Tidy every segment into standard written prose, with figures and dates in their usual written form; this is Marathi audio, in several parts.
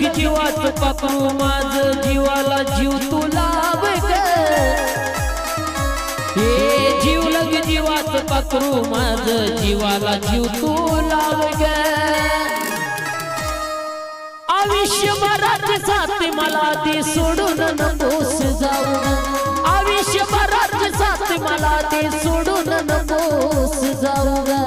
लग जीवाचं पाखरू माझं जीवाला जीव तू लाव ग हे जीव लग जीवाचं पाखरू माझं जीवाला जीव तू लाव ग आयुष्यभराची साथ मला ती सोडून नकोस जाऊ आयुष्यभराची साथ मला ती सोडून नकोस जाऊ ग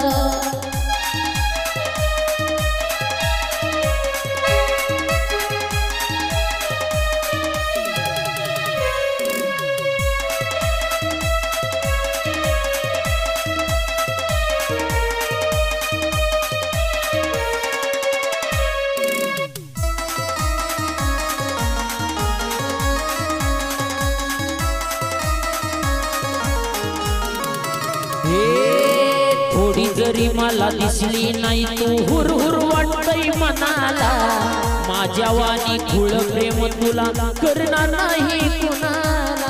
थोडी जरी मला दिसली नाही तू हुरहुर वाटतय मनाला माझ्या वाणी खुळ प्रेम तुला करणार नाही कुणाला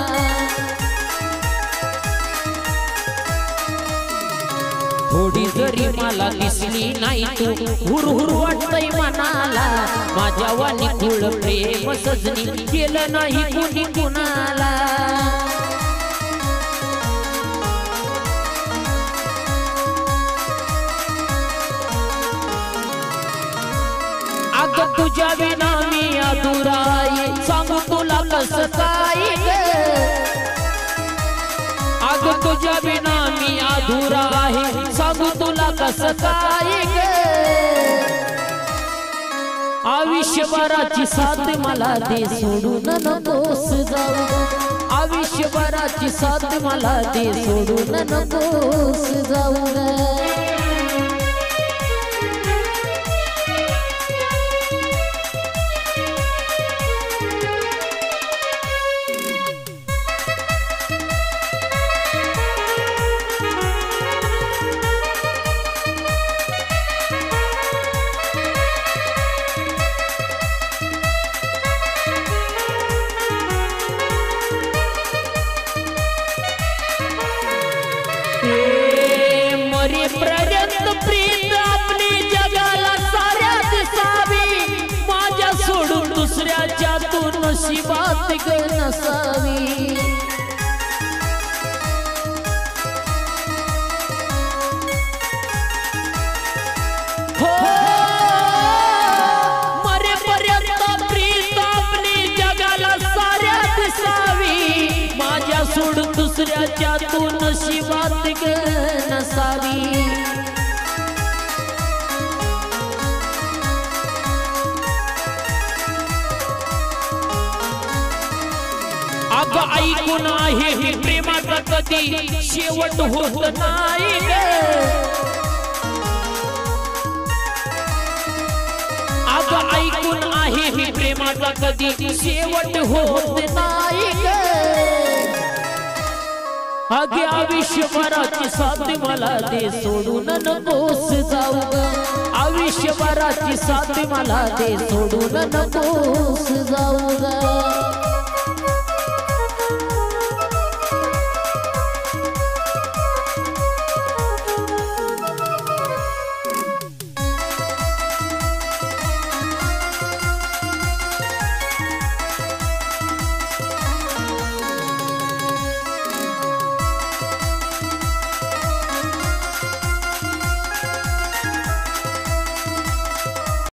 थोडी जरी मला दिसली नाही तू हुरहुर वाटतय मनाला माझ्या वाणी खुळ प्रेम सजनी केलं नाही कुणी कुणाला अग तुझ्या विना मी अधुरा आहे सांगू तुला कसं काय ग अग तुझ्या विना मी अधुरा आहे सांगू तुला कसं काय ग आयुष्यभराची साथ मला दे सोडून नकोस जाऊ आयुष्यभराची साथ मला दे सोडून नकोस जाऊ मरेपर्यंत प्रीत आपली जगाला साऱ्या दिसावी माझ्या सोडून दुसऱ्याच्या तू नशिबात ग नसावी हो मरेपर्यंत प्रीत आपली जगाला साऱ्या दिसावी माझ्या सोडून दुसऱ्याच्या तू नशिबात ग नसावी अग ऐकून आहे हे प्रेमाचा कधी शेवट होत नाही ग अग ऐकून आहे हे प्रेमाचा कधी शेवट होत नाही ग अगे आयुष्यभराची साथ मला दे सोडून नकोस जाऊ ग आयुष्यभराची साथ मला दे सोडून नकोस जाऊ ग